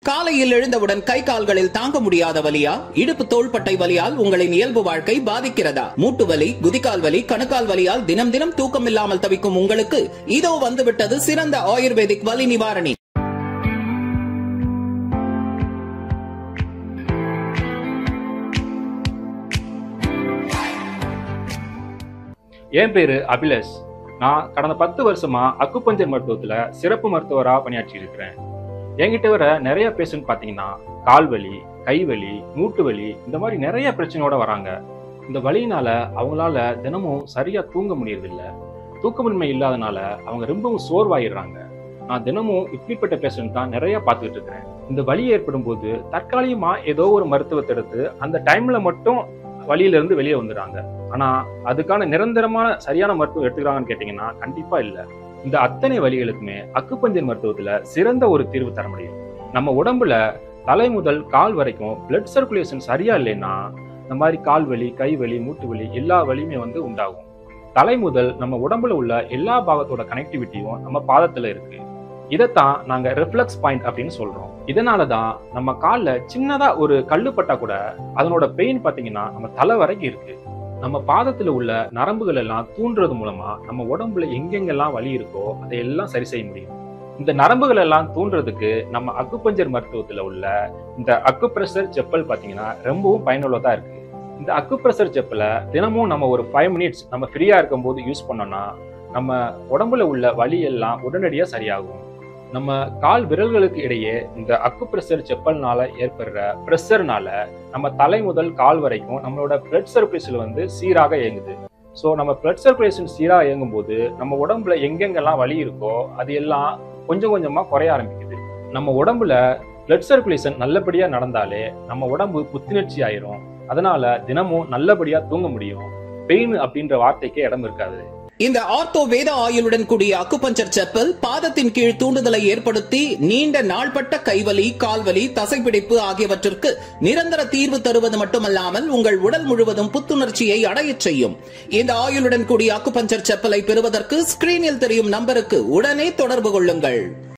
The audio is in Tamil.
காலையில் எழுந்தவுடன் கை கால்களில் தாங்க முடியாத வலியா? இடுப்பு தோள்பட்டை வலியால் உங்களின் இயல்பு வாழ்க்கை பாதிக்கிறதா? மூட்டு வலி, குதிகால் வலி, கணுக்கால் வலியால் தினம் தினம் தூக்கம் இல்லாமல் தவிக்கும் உங்களுக்கு இதோ வந்துவிட்டது சிறந்த ஆயுர்வேதிக் வலி நிவாரணி. என் பேரு அபிலேஷ். நான் கடந்த 10 வருஷமா அக்குபஞ்சர் மருத்துவத்துல சிறப்பு மருத்துவரா பணியாற்றி இருக்கிறேன். என்கிட்ட வர நிறைய பேஷண்ட் பாத்தீங்கன்னா கால்வலி, கைவலி, மூட்டு வலி இந்த மாதிரி நிறைய பிரச்சனையோட வராங்க. இந்த வலியினால அவங்களால தினமும் சரியா தூங்க முடியறதில்ல. தூக்கமின்மை இல்லாதனால அவங்க ரொம்பவும் சோர்வாயிடுறாங்க. நான் தினமும் இப்படிப்பட்ட பேஷண்ட் தான் நிறைய பார்த்துக்கிட்டு இருக்கிறேன். இந்த வலி ஏற்படும் போது தற்காலிகமா ஏதோ ஒரு மருத்துவத்தை எடுத்து அந்த டைம்ல மட்டும் வலியில இருந்து வெளியே வந்துடுறாங்க. ஆனா அதுக்கான நிரந்தரமான சரியான மருத்துவம் எடுத்துக்கிறாங்கன்னு கேட்டீங்கன்னா கண்டிப்பா இல்ல. இந்த அத்தனை வலிகளுக்குமே அக்குபஞ்சர் மருத்துவத்துல சிறந்த ஒரு தீர்வு தர முடியும். நம்ம உடம்புல தலை முதல் கால் வரைக்கும் பிளட் சர்க்குலேஷன் சரியா இல்லைன்னா இந்த மாதிரி கால் வலி, கை வலி, மூட்டு வலி எல்லா வலியுமே உண்டாகும். தலை முதல் நம்ம உடம்புல உள்ள எல்லா பாகத்தோட கனெக்டிவிட்டியும் நம்ம பாதத்துல இருக்கு. இதைத்தான் நாங்க ரிஃப்ளெக்ஸ் பாயிண்ட் அப்படின்னு சொல்றோம். இதனாலதான் நம்ம கால்ல சின்னதா ஒரு கல்லு பட்டா கூட அதனோட பெயின் பாத்தீங்கன்னா நம்ம தலை வரைக்கும் இருக்கு. நம்ம பாதத்துல உள்ள நரம்புகள் எல்லாம் தூண்டுறது மூலமா நம்ம உடம்புல எங்கெங்கெல்லாம் வலி இருக்கோ அதையெல்லாம் சரி செய்ய முடியும். இந்த நரம்புகள் எல்லாம் தூண்டுறதுக்கு நம்ம அக்குபஞ்சர் மருத்துவத்துல உள்ள இந்த அக்குப்ரெஷர் செப்பல் பாத்தீங்கன்னா ரொம்பவும் பயனுள்ளதா இருக்கு. இந்த அக்குப்ரெஷர் செப்பலை தினமும் நம்ம ஒரு 5 மினிட்ஸ் நம்ம ஃப்ரீயா இருக்கும் போது யூஸ் பண்ணோம்னா நம்ம உடம்புல உள்ள வலி எல்லாம் உடனடியா சரியாகும். நம்ம கால் விரல்களுக்கு இடையே இந்த அக்குப்ரெஷர் செப்பல்னால ஏற்படுற பிரஷர்னால நம்ம தலை முதல் கால் வரைக்கும் நம்மளோட பிளட் சர்க்குலேஷன் சீராக இயங்குது. ஸோ நம்ம பிளட் சர்க்குலேஷன் சீராக இயங்கும் போது நம்ம உடம்புல எங்கெங்கெல்லாம் வலி இருக்கோ அது எல்லாம் கொஞ்சம் கொஞ்சமா குறைய ஆரம்பிக்குது. நம்ம உடம்புல பிளட் சர்க்குலேஷன் நல்லபடியா நடந்தாலே நம்ம உடம்பு புத்துணர்ச்சி ஆயிரும். அதனால தினமும் நல்லபடியா தூங்க முடியும். பெயின் அப்படின்ற வார்த்தைக்கே இடம் இருக்காது. இந்த ஆர்த்தோ வேத ஆயுளுடன் கூடிய அக்குபஞ்சர் செப்பல் பாதத்தின் கீழ் தூண்டுதலை ஏற்படுத்தி நீண்ட நாள்பட்ட கைவலி, கால்வலி, தசைப்பிடிப்பு ஆகியவற்றிற்கு நிரந்தர தீர்வு தருவது மட்டுமல்லாமல் உங்கள் உடல் முழுவதும் புத்துணர்ச்சியை அடையச் செய்யும். இந்த ஆயுளுடன் கூடிய அக்குபஞ்சர் செப்பலை பெறுவதற்கு ஸ்கிரீனில் தெரியும் நம்பருக்கு உடனே தொடர்பு கொள்ளுங்கள்.